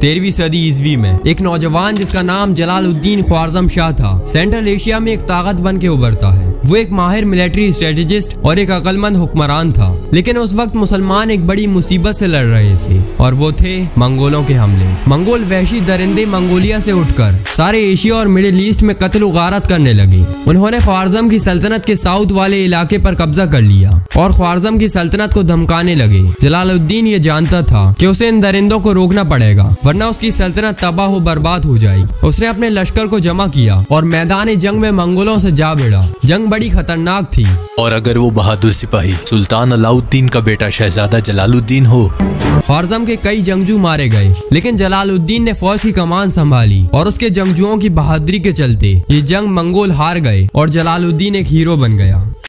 13वीं सदी ईस्वी में एक नौजवान जिसका नाम जलालुद्दीन ख्वारज़म शाह था, सेंट्रल एशिया में एक ताकत बन के उभरता है। वो एक माहिर मिलिट्री स्ट्रेटेजिस्ट और एक अक्लमंद हुक्मरान था, लेकिन उस वक्त मुसलमान एक बड़ी मुसीबत से लड़ रहे थे और वो थे मंगोलों के हमले। मंगोल वहशी दरिंदे मंगोलिया से उठकर सारे एशिया और मिडिल ईस्ट में कत्ल गारत करने लगे। उन्होंने ख्वारज़म की सल्तनत के साउथ वाले इलाके पर कब्जा कर लिया और ख्वारज़म की सल्तनत को धमकाने लगे। जलालुद्दीन ये जानता था कि उसे इन दरिंदों को रोकना पड़ेगा, वरना उसकी सल्तनत तबाह हो बर्बाद हो जाएगी। उसने अपने लश्कर को जमा किया और मैदान जंग में मंगोलों से जा भिड़ा। जंग बड़ी खतरनाक थी, और अगर वो बहादुर सिपाही सुल्तान अलाउद्दीन का बेटा शहजादा जलालुद्दीन हो। ख्वारज़म के कई जंगजू मारे गए, लेकिन जलालुद्दीन ने फौज की कमान संभाली और उसके जंगजुओं की बहादुरी के चलते ये जंग मंगोल हार गए और जलालुद्दीन एक हीरो बन गया।